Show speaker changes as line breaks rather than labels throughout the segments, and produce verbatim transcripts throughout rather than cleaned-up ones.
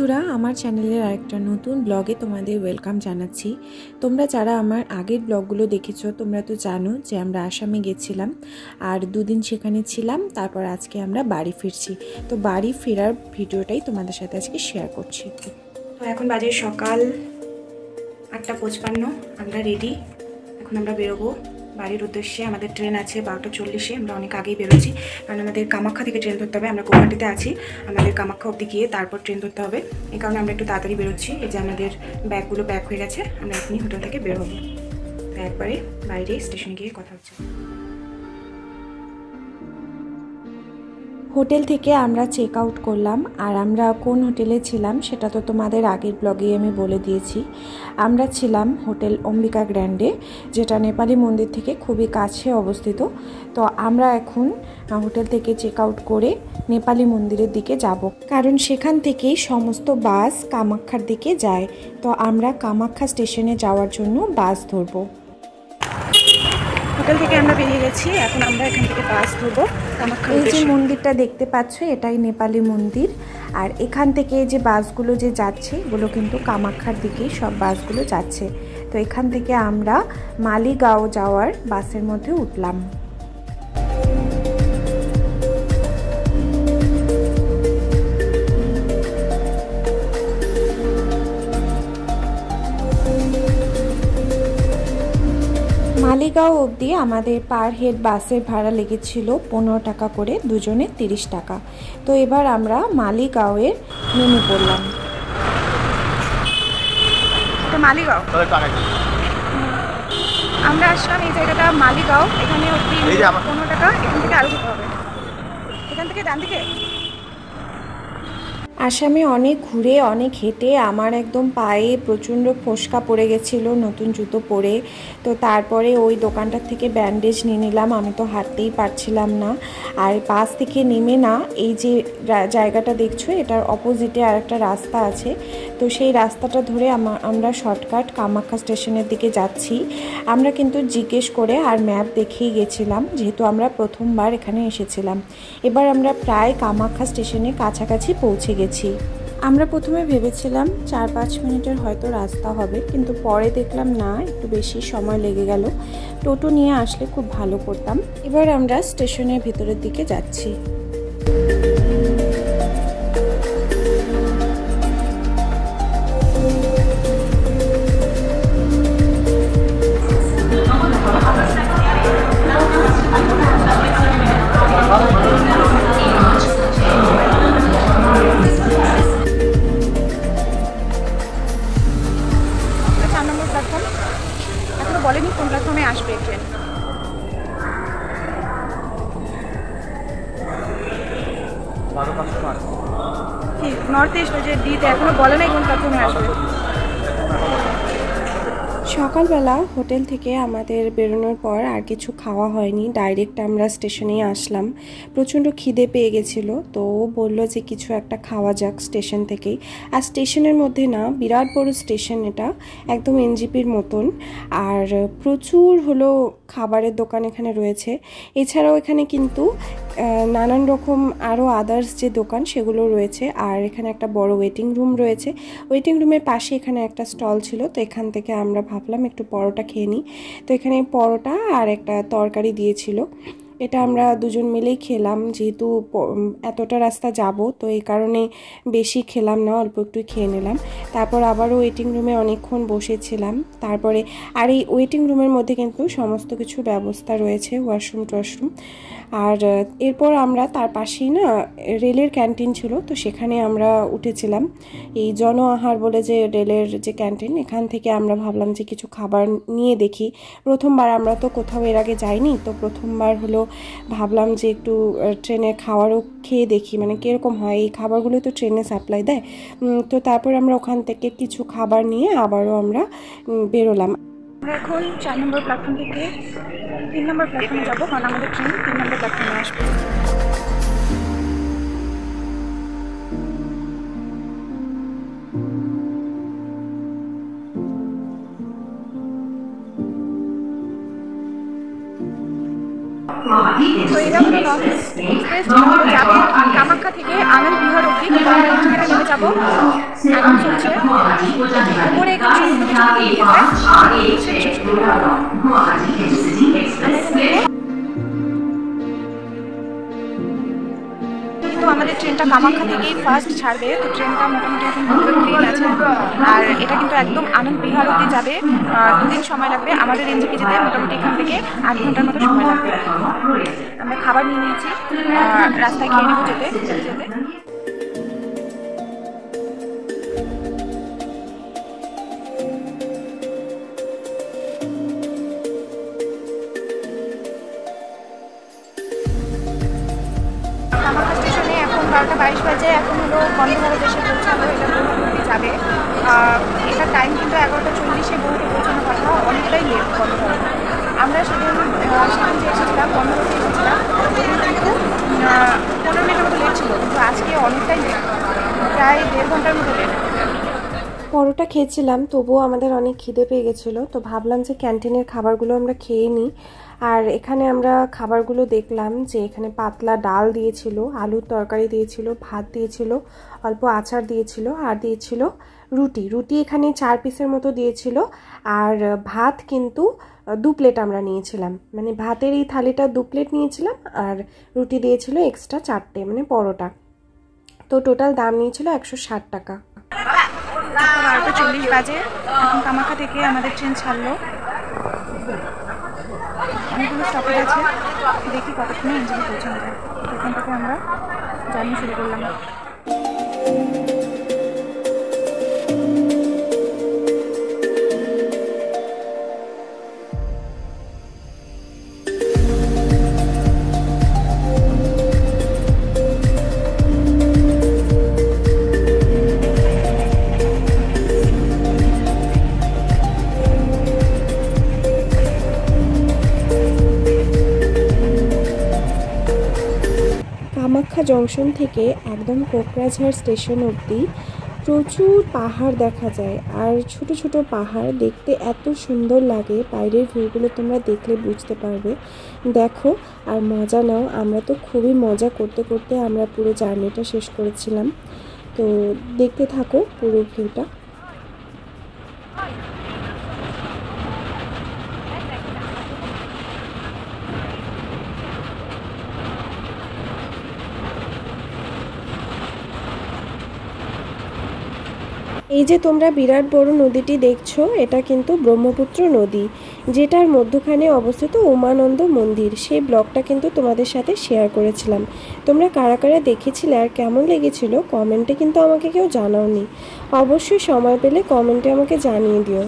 বন্ধুরা আমার চ্যানেলের আরেকটা নতুন ব্লগে তোমাদের ওয়েলকাম জানাচ্ছি। তোমরা যারা আমার আগের ব্লগগুলো দেখেছো তোমরা তো জানো যে আমরা আসামে গেছিলাম আর দুদিন সেখানে ছিলাম, তারপর আজকে আমরা বাড়ি ফিরছি। তো বাড়ি ফেরার ভিডিওটাই তোমাদের সাথে আজকে শেয়ার করছি। তো এখন বাজে সকাল আটটা পঁচপান্ন, আমরা রেডি, এখন আমরা বেরোবো বাড়ির উদ্দেশ্যে। আমাদের ট্রেন আছে বারোটা চল্লিশে, আমরা অনেক আগেই বেরোচ্ছি কারণ আমাদের কামাখ্যা থেকে ট্রেন ধরতে হবে। আমরা গুয়াহাটিতে আছি, আমাদের কামাখ্যা অবধি গিয়ে তারপর ট্রেন ধরতে হবে, এই কারণে আমরা একটু তাড়াতাড়ি বেরোচ্ছি। এই যে আমাদের ব্যাগগুলো প্যাক হয়ে গেছে, আমরা এখনই হোটেল থেকে বেরোবো। তো একবারে বাইরে স্টেশনে গিয়ে কথা হচ্ছে। হোটেল থেকে আমরা চেক আউট করলাম, আর আমরা কোন হোটেলে ছিলাম সেটা তো তোমাদের আগের ব্লগেই আমি বলে দিয়েছি। আমরা ছিলাম হোটেল অম্বিকা গ্র্যান্ডে, যেটা নেপালি মন্দির থেকে খুবই কাছে অবস্থিত। তো আমরা এখন হোটেল থেকে চেক আউট করে নেপালি মন্দিরের দিকে যাব, কারণ সেখান থেকেই সমস্ত বাস কামাখ্যার দিকে যায়। তো আমরা কামাখ্যা স্টেশনে যাওয়ার জন্য বাস ধরবো। হোটেল থেকে আমরা বেরিয়ে গেছি, এখন আমরা এখান থেকে বাস ধরবো কামাখ্যা। এই যে মন্দিরটা দেখতে পাচ্ছ এটাই নেপালি মন্দির, আর এখান থেকে যে বাসগুলো যে যাচ্ছে এগুলো কিন্তু কামাখ্যার দিকেই সব বাসগুলো যাচ্ছে। তো এখান থেকে আমরা মালিগাঁও যাওয়ার বাসের মধ্যে উঠলাম। মালিগাঁও অবধি আমাদের পার হেড বাসের ভাড়া লেগেছিল পনেরো টাকা করে, দুজনে তিরিশ টাকা। তো এবার আমরা মালিগাঁওয়ের নেমে পড়লাম। মালিগাঁও আমরা আসলাম, এই জায়গাটা মালিগাঁও। এখানে অবধি পনেরো টাকা, এখান থেকে আরো যেতে হবে, এখান থেকে ডান দিকে। আসামে অনেক ঘুরে অনেক হেঁটে আমার একদম পায়ে প্রচণ্ড ফোসকা পড়ে গেছিলো নতুন জুতো পরে। তো তারপরে ওই দোকানটার থেকে ব্যান্ডেজ নিয়ে নিলাম, আমি তো হাঁটতেই পারছিলাম না। আর বাস থেকে নেমে না, এই যে জায়গাটা দেখছো এটার অপোজিটে আর একটা রাস্তা আছে, তো সেই রাস্তাটা ধরে আমরা শর্টকাট কামাখ্যা স্টেশনের দিকে যাচ্ছি। আমরা কিন্তু জিজ্ঞেস করে আর ম্যাপ দেখেই গেছিলাম, যেহেতু আমরা প্রথমবার এখানে এসেছিলাম। এবার আমরা প্রায় কামাখ্যা স্টেশনে কাছাকাছি পৌঁছে গেছি। আমরা প্রথমে ভেবেছিলাম চার পাঁচ মিনিটের হয়তো রাস্তা হবে, কিন্তু পরে দেখলাম না, একটু বেশি সময় লেগে গেল। টোটো নিয়ে আসলে খুব ভালো করতাম। এবার আমরা স্টেশনের ভিতরের দিকে যাচ্ছি। বলেনি কোন প্ল্যাটফর্মে আসবে ট্রেন। নর্থ ইস্ট যে ডিতে এখনো বলে নাই কোন প্ল্যাটফর্মে আসবে। সকালবেলা হোটেল থেকে আমাদের বেরোনোর পর আর কিছু খাওয়া হয়নি, ডাইরেক্ট আমরা স্টেশনেই আসলাম। প্রচণ্ড খিদে পেয়ে গেছিলো, তো ও বললো যে কিছু একটা খাওয়া যাক স্টেশন থেকেই। আর স্টেশনের মধ্যে না, বিরাট বড় স্টেশন, এটা একদম এনজিপির মতন, আর প্রচুর হলো খাবারের দোকান এখানে রয়েছে। এছাড়াও এখানে কিন্তু নানান রকম আরও আদার্স যে দোকান সেগুলো রয়েছে। আর এখানে একটা বড় ওয়েটিং রুম রয়েছে, ওয়েটিং রুমের পাশে এখানে একটা স্টল ছিল। তো এখান থেকে আমরা ভাবলাম একটু পরোটা খেয়ে নিই। তো এখানে পরোটা আর একটা তরকারি দিয়েছিল, এটা আমরা দুজন মিলেই খেলাম। যেহেতু এতটা রাস্তা যাব তো এই কারণে বেশি খেলাম না, অল্প একটু খেয়ে নিলাম। তারপর আবারও ওয়েটিং রুমে অনেকক্ষণ বসেছিলাম। তারপরে আর এই ওয়েটিং রুমের মধ্যে কিন্তু সমস্ত কিছু ব্যবস্থা রয়েছে, ওয়াশরুম টশরুম। আর এরপর আমরা তার পাশেই না রেলের ক্যান্টিন ছিল, তো সেখানে আমরা উঠেছিলাম। এই জন আহার বলে যে রেলের যে ক্যান্টিন, এখান থেকে আমরা ভাবলাম যে কিছু খাবার নিয়ে দেখি। প্রথমবার আমরা তো কোথাও এর আগে যাইনি, তো প্রথমবার হলো ভাবলাম যে একটু ট্রেনের খাবারও খেয়ে দেখি, মানে কীরকম হয়। এই খাবারগুলো তো ট্রেনে সাপ্লাই দেয়। তো তারপর আমরা ওখান থেকে কিছু খাবার নিয়ে আবারও আমরা বেরোলাম। আমরা এখন চার নম্বর প্ল্যাটফর্ম থেকে তিন নম্বর প্ল্যাটফর্মে যাবো, কারণ আমাদের ট্রেন তিন নম্বর প্ল্যাটফর্মে আসবে। তো এটা হলো নর্থ ইস্ট এক্সপ্রেস, যেটা যাবে কামাখ্যা
থেকে আনন্দ বিহার অব্দি কিন্তু আমরা এই ট্রেনে নেমে যাবো। এখন চলছে উপরে এখানে কিন্তু আমাদের ট্রেনটা কামাখ্যা থেকেই ফার্স্ট ছাড়বে। তো ট্রেনটা মোটামুটি এখন ভালো ক্লিন আছে, আর এটা কিন্তু একদম আনন্দ বিহার অব্দি যাবে। দুদিন সময় লাগবে আমাদের এনজেপি যেতে, মোটামুটি এখান থেকে আট ঘন্টার মতো সময় লাগবে। আমরা খাবার নিয়ে নিয়েছি, রাস্তায় খেয়ে নেবো যেতে যেতে। কামাখ্যা স্টেশনে এখন বারোটা বাইশ বাজে, এখন হলো বন্দে ভারত এসে পৌঁছালো, এটা বহুদূরে যাবে। এটার টাইম কিন্তু এগারোটা চল্লিশে বহুতে পৌঁছানোর কথা, অনেকটাই লেট বন্দে ভারত। আমরা সেদিন সেদিন যে এসেছিলাম বন্দে ভারতে এসেছিলাম, সেদিন কিন্তু পনেরো মিনিটের মতো লেট ছিল, কিন্তু আজকে অনেকটাই লেট, প্রায় দেড় ঘন্টার মতো লেট।
পরোটা খেয়েছিলাম, তবুও আমাদের অনেক খিদে পেয়ে গেছিলো, তো ভাবলাম যে ক্যান্টিনের খাবারগুলো আমরা খেয়ে নিই। আর এখানে আমরা খাবারগুলো দেখলাম যে এখানে পাতলা ডাল দিয়েছিল, আলুর তরকারি দিয়েছিল, ভাত দিয়েছিল, অল্প আচার দিয়েছিল, আর দিয়েছিল রুটি। রুটি এখানে চার পিসের মতো দিয়েছিল, আর ভাত কিন্তু দু প্লেট আমরা নিয়েছিলাম, মানে ভাতের এই থালিটা দু প্লেট নিয়েছিলাম, আর রুটি দিয়েছিল এক্সট্রা চারটে, মানে পরোটা। তো টোটাল দাম নিয়েছিল একশো ষাট টাকা।
বারোটা চল্লিশ বাজে, এখন কামাখ্যা থেকে আমাদের ট্রেন ছাড়লো। অনেকগুলো স্টপেজ আছে, দেখি কতক্ষণে এনজেপি পৌঁছানো যায়। এখান থেকে আমরা জার্নি শুরু করলাম।
কামাখ্যা জংশন থেকে একদম কোকরাঝাড় স্টেশন অবধি প্রচুর পাহাড় দেখা যায়, আর ছোট ছোট পাহাড় দেখতে এত সুন্দর লাগে, বাইরের ভিউগুলো তোমরা দেখলে বুঝতে পারবে। দেখো আর মজা নাও। আমরা তো খুবই মজা করতে করতে আমরা পুরো জার্নিটা শেষ করেছিলাম, তো দেখতে থাকো পুরো ভিউটা। এই যে তোমরা বিরাট বড় নদীটি দেখছো, এটা কিন্তু ব্রহ্মপুত্র নদী, যেটার মধ্যখানে অবস্থিত উমানন্দ মন্দির। সেই ব্লগটা কিন্তু তোমাদের সাথে শেয়ার করেছিলাম। তোমরা কারা কারা দেখেছিলে আর কেমন লেগেছিল কমেন্টে কিন্তু আমাকে কেউ জানাওনি। অবশ্যই সময় পেলে কমেন্টে আমাকে জানিয়ে দিও।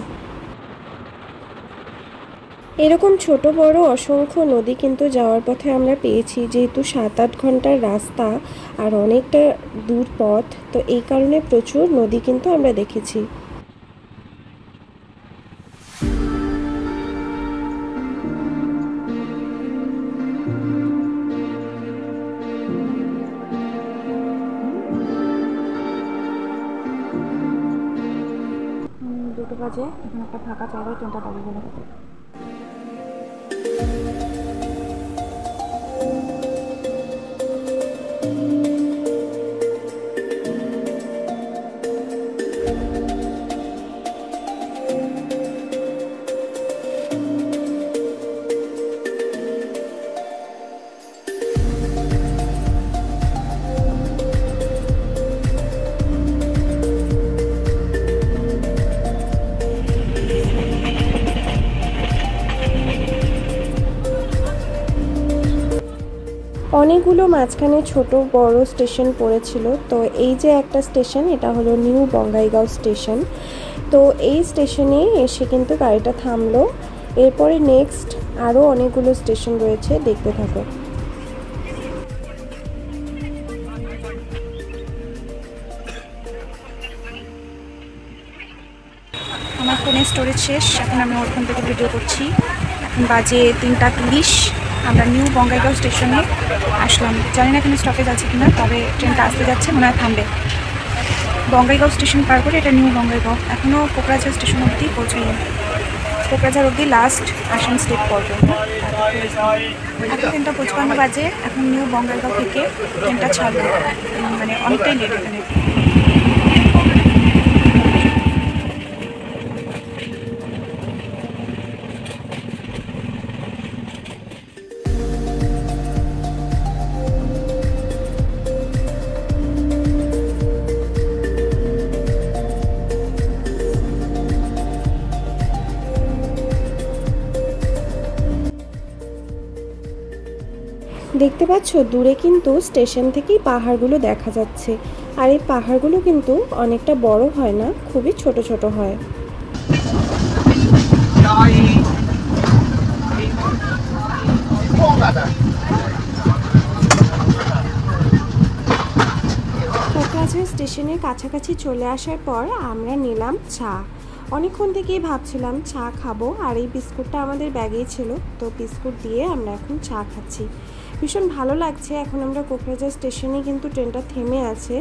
এরকম ছোট বড় অসংখ্য নদী কিন্তু যাওয়ার পথে আমরা পেয়েছি, যেহেতু সাত আট ঘন্টার রাস্তা আর অনেকটা দূর পথ, তো এই কারণে প্রচুর নদী কিন্তু আমরা দেখেছি।
দুটো বাজে, এখন একটা ফাঁকা জায়গায় ট্রেনটা দাঁড়িয়ে গেল।
অনেকগুলো মাঝখানে ছোট বড় স্টেশন পড়েছিল, তো এই যে একটা স্টেশন, এটা হলো নিউ বঙ্গাইগাঁও স্টেশন। তো এই স্টেশনে এসে কিন্তু গাড়িটা থামলো। এরপরে নেক্সট আরও অনেকগুলো স্টেশন রয়েছে, দেখতে থাকো।
আমার ফোনের স্টোরেজ শেষ, এখন আমি ওর ফোন থেকে ভিডিও করছি। এখন বাজে তিনটা তিরিশ, আমরা নিউ বঙ্গাইগাঁও স্টেশনে আসলাম। জানি না এখানে স্টপেজ আছে কিনা, তবে ট্রেনটা আসতে যাচ্ছে, মনে হয় থামবে। বঙ্গাইগাঁও স্টেশন পার করে এটা নিউ বঙ্গাইগাঁও, এখনও কোকরাঝাড় স্টেশন অবধি পৌঁছায়নি। কোকরাঝাড় অব্দি লাস্ট আসাম স্টেট পর্যন্ত। এখন তিনটা পঁচপান্ন বাজে, এখন নিউ বঙ্গাইগাঁও থেকে ট্রেনটা ছাড়বে, মানে অনেকটাই লেট এখানে।
দেখতে পাচ্ছ দূরে কিন্তু স্টেশন থেকেই পাহাড়গুলো দেখা যাচ্ছে, আর এই পাহাড়গুলো কিন্তু অনেকটা বড় হয় না, খুবই ছোট ছোট হয়। কোকরাঝাড় স্টেশনের কাছাকাছি চলে আসার পর আমরা নিলাম চা। অনেকক্ষণ থেকেই ভাবছিলাম চা খাবো, আর এই বিস্কুটটা আমাদের ব্যাগেই ছিল, তো বিস্কুট দিয়ে আমরা এখন চা খাচ্ছি। ভীষণ ভালো লাগছে। এখন আমরা কোকরাঝাড় স্টেশনে কিন্তু ট্রেনটা থেমে আছে।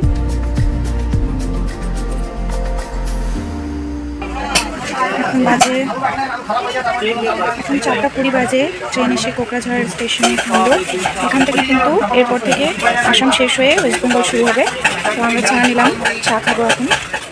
এখন বাজে এখন চারটা কুড়ি বাজে, ট্রেন এসে কোকরাঝাড় স্টেশনে থামলো। এখান থেকে কিন্তু এরপর থেকে আসাম শেষ হয়ে ওয়েস্ট বেঙ্গল শুরু হবে। তো আমরা চা নিলাম, চা খাবো এখন।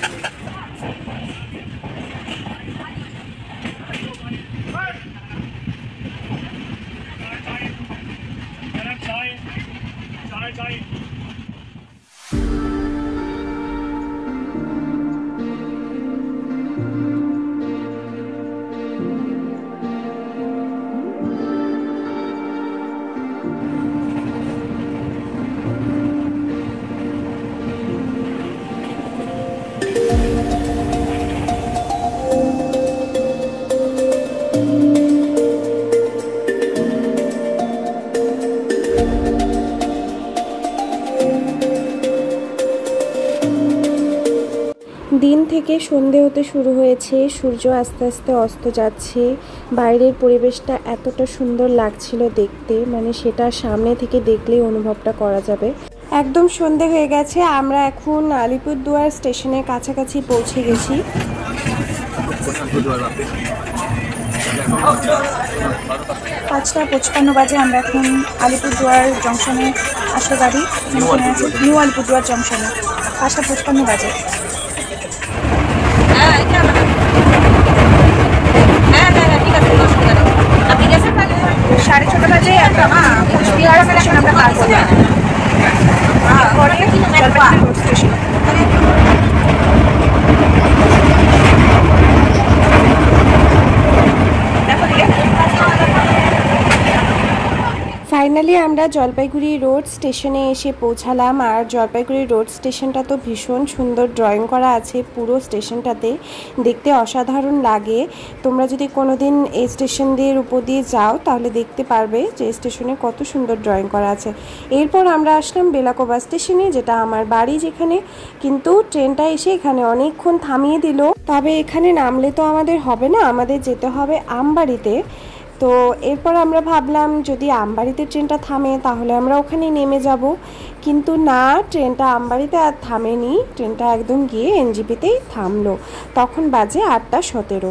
দিন থেকে সন্ধে হতে শুরু হয়েছে, সূর্য আস্তে আস্তে অস্ত যাচ্ছে। বাইরের পরিবেশটা এতটা সুন্দর লাগছিল দেখতে, মানে সেটা সামনে থেকে দেখলেই অনুভবটা করা যাবে। একদম সন্ধে হয়ে গেছে, আমরা এখন আলিপুরদুয়ার স্টেশনের কাছাকাছি পৌঁছে গেছি।
পাঁচটা পঁচপান্ন বাজে, আমরা এখন আলিপুরদুয়ার জংশনে আসলে গাড়ি নিউ আলিপুরদুয়ার জংশনে। পাঁচটা পঁচপান্ন বাজে। সাড়ে ছটা বাজে একটা কোচবিহার স্টেশন আমরা পার করলাম, পরে জলপাইগুড়ি রোড স্টেশন।
ফাইনালি আমরা জলপাইগুড়ি রোড স্টেশনে এসে পৌঁছালাম। আর জলপাইগুড়ি রোড স্টেশনটা তো ভীষণ সুন্দর ড্রয়িং করা আছে, পুরো স্টেশনটাতে দেখতে অসাধারণ লাগে। তোমরা যদি কোনো দিন এই স্টেশন দিয়ে উপর দিয়ে যাও তাহলে দেখতে পারবে যে স্টেশনে কত সুন্দর ড্রয়িং করা আছে। এরপর আমরা আসলাম বেলাকোবা স্টেশনে, যেটা আমার বাড়ি যেখানে, কিন্তু ট্রেনটা এসে এখানে অনেকক্ষণ থামিয়ে দিল। তবে এখানে নামলে তো আমাদের হবে না, আমাদের যেতে হবে আমবাড়িতে। তো এরপর আমরা ভাবলাম যদি আমবাড়িতে ট্রেনটা থামে তাহলে আমরা ওখানে নেমে যাব, কিন্তু না, ট্রেনটা আমবাড়িতে আর থামেনি, ট্রেনটা একদম গিয়ে এনজিপিতেই থামলো। তখন বাজে আটটা সতেরো।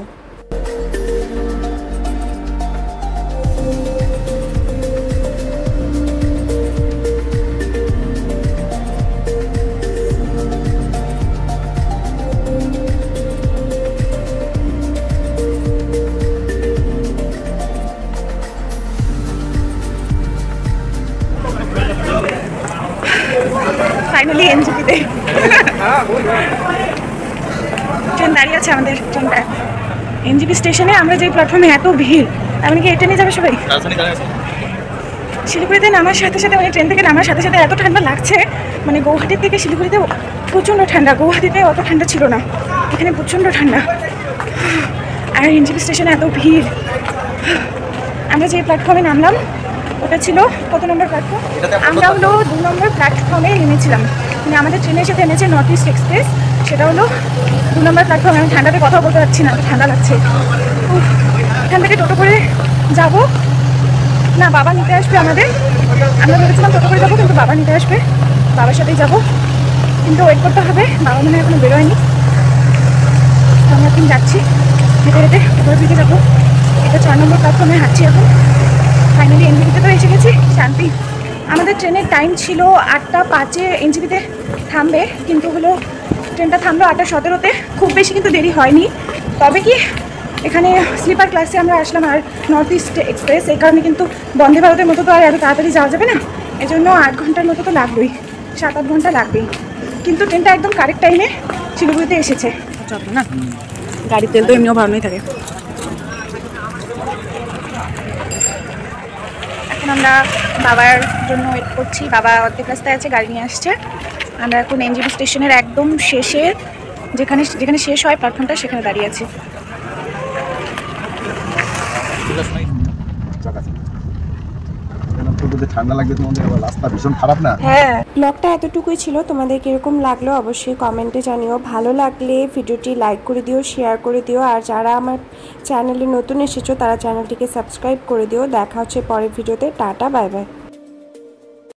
ফাইনালি এনজিপিতে ট্রেন দাঁড়িয়ে আছে আমাদের। ট্রেনটা এনজিপি স্টেশনে, আমরা যে প্ল্যাটফর্মে এত ভিড়, এমন কি এই ট্রেনে যাবে সবাই? শিলিগুড়িতে নামার সাথে সাথে, মানে ট্রেন থেকে নামার সাথে সাথে এত ঠান্ডা লাগছে, মানে গৌহাটির থেকে শিলিগুড়িতে প্রচণ্ড ঠান্ডা। গৌহাটিতে অত ঠান্ডা ছিল না, এখানে প্রচণ্ড ঠান্ডা। আর এনজিপি স্টেশনে এত ভিড়। আমরা যে প্ল্যাটফর্মে নামলাম ওটা ছিল কত নম্বর প্ল্যাটফর্ম? আমরা হলো দু নম্বর প্ল্যাটফর্মে নেমেছিলাম, মানে আমাদের ট্রেনের সাথে এনেছে নর্থ ইস্ট এক্সপ্রেস, সেটা হলো দু নম্বর প্ল্যাটফর্মে। আমি ঠান্ডাতে কথা বলতে পারছি না, ঠান্ডা লাগছে। এখান থেকে টোটো করে যাব না, বাবা নিতে আসবে আমাদের। আমরা ভেবেছিলাম টোটো করে যাবো, কিন্তু বাবা নিতে আসবে, বাবার সাথেই যাবো, কিন্তু ওয়েট করতে হবে, বাবা মনে হয় এখনো বেরোয়নি। আমরা এখন যাচ্ছি। হেঁটে হেঁটে উপরের দিকে যাবো। এটা চার নম্বর প্ল্যাটফর্মে হাঁটছি এখন। ফাইনালি এনজিপিতে তো এসে গেছি, শান্তি। আমাদের ট্রেনের টাইম ছিল আটটা পাঁচে এনজিপিতে থামবে, কিন্তু হলো ট্রেনটা থামলো আটটা সতেরোতে। খুব বেশি কিন্তু দেরি হয়নি। তবে কি এখানে স্লিপার ক্লাসে আমরা আসলাম, আর নর্থ ইস্ট এক্সপ্রেস, এই কারণে কিন্তু বন্দে ভারতের মতো তো আর এত তাড়াতাড়ি যাওয়া যাবে না। এই জন্য আট ঘন্টার মতো তো লাগবেই, সাত আট ঘন্টা লাগবেই। কিন্তু ট্রেনটা একদম কারেক্ট টাইমে শিলিগুড়িতে এসেছে। চলো না, গাড়ির তেল তো এমনিও ভালোই থাকে। এখন আমরা বাবার জন্য ওয়েট করছি। বাবা অর্ধেক রাস্তায় আছে, গাড়ি নিয়ে আসছে। আমরা এখন এনজিপি স্টেশনের একদম শেষে, যেখানে যেখানে শেষ হয় প্ল্যাটফর্মটা, সেখানে দাঁড়িয়ে আছি।
ঠান্ডা লাগবে তোমাদের, রাস্তা ভীষণ খারাপ না?
হ্যাঁ, ব্লগটা এতটুকুই ছিল। তোমাদের কিরকম লাগলো অবশ্যই কমেন্টে জানিও। ভালো লাগলে ভিডিওটি লাইক করে দিও, শেয়ার করে দিও। আর যারা আমার চ্যানেলে নতুন এসেছো তারা চ্যানেলটিকে সাবস্ক্রাইব করে দিও। দেখা হচ্ছে পরের ভিডিওতে। Tata, bye by.